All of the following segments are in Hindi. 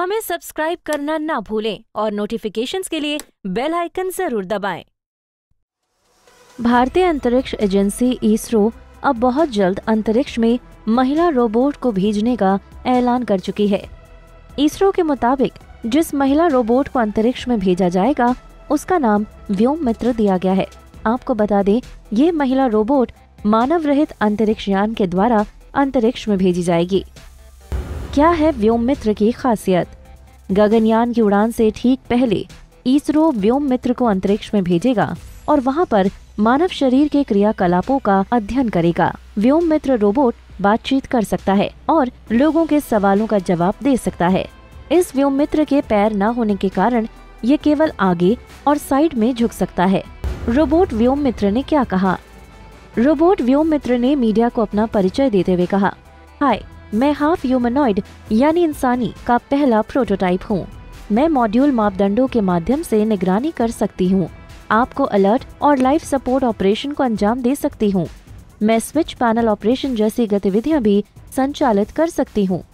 हमें सब्सक्राइब करना ना भूलें और नोटिफिकेशंस के लिए बेल आइकन जरूर दबाएं। भारतीय अंतरिक्ष एजेंसी इसरो अब बहुत जल्द अंतरिक्ष में महिला रोबोट को भेजने का ऐलान कर चुकी है। इसरो के मुताबिक जिस महिला रोबोट को अंतरिक्ष में भेजा जाएगा उसका नाम व्योममित्र दिया गया है। आपको बता दें, ये महिला रोबोट मानव रहित अंतरिक्ष यान के द्वारा अंतरिक्ष में भेजी जाएगी। क्या है व्योममित्र की खासियत? गगनयान की उड़ान से ठीक पहले इसरो व्योममित्र को अंतरिक्ष में भेजेगा और वहां पर मानव शरीर के क्रियाकलापों का अध्ययन करेगा। व्योममित्र रोबोट बातचीत कर सकता है और लोगों के सवालों का जवाब दे सकता है। इस व्योममित्र के पैर न होने के कारण ये केवल आगे और साइड में झुक सकता है। रोबोट व्योममित्र ने क्या कहा? रोबोट व्योममित्र ने मीडिया को अपना परिचय देते हुए कहा, हाय, मैं हाफ ह्यूमनॉइड यानी इंसानी का पहला प्रोटोटाइप हूँ। मैं मॉड्यूल मापदंडों के माध्यम से निगरानी कर सकती हूँ, आपको अलर्ट और लाइफ सपोर्ट ऑपरेशन को अंजाम दे सकती हूँ। मैं स्विच पैनल ऑपरेशन जैसी गतिविधियाँ भी संचालित कर सकती हूँ।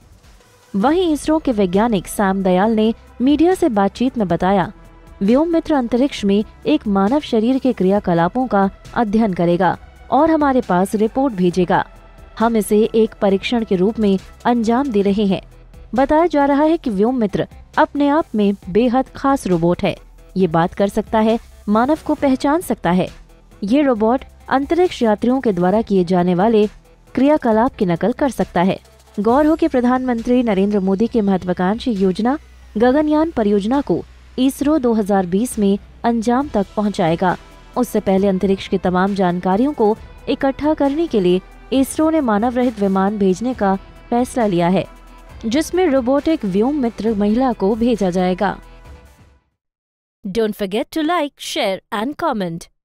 वहीं इसरो के वैज्ञानिक सैम दयाल ने मीडिया से बातचीत में बताया, व्योममित्र अंतरिक्ष में एक मानव शरीर के क्रियाकलापों का अध्ययन करेगा और हमारे पास रिपोर्ट भेजेगा। हम इसे एक परीक्षण के रूप में अंजाम दे रहे हैं। बताया जा रहा है कि व्योममित्र अपने आप में बेहद खास रोबोट है। ये बात कर सकता है, मानव को पहचान सकता है। ये रोबोट अंतरिक्ष यात्रियों के द्वारा किए जाने वाले क्रियाकलाप की नकल कर सकता है। गौर हो कि प्रधानमंत्री नरेंद्र मोदी की महत्वाकांक्षी योजना गगनयान परियोजना को इसरो 2020 में अंजाम तक पहुंचाएगा। उससे पहले अंतरिक्ष की तमाम जानकारियों को इकट्ठा करने के लिए इसरो ने मानव रहित विमान भेजने का फैसला लिया है, जिसमें रोबोटिक व्योममित्र महिला को भेजा जाएगा। Don't forget to like, share and comment.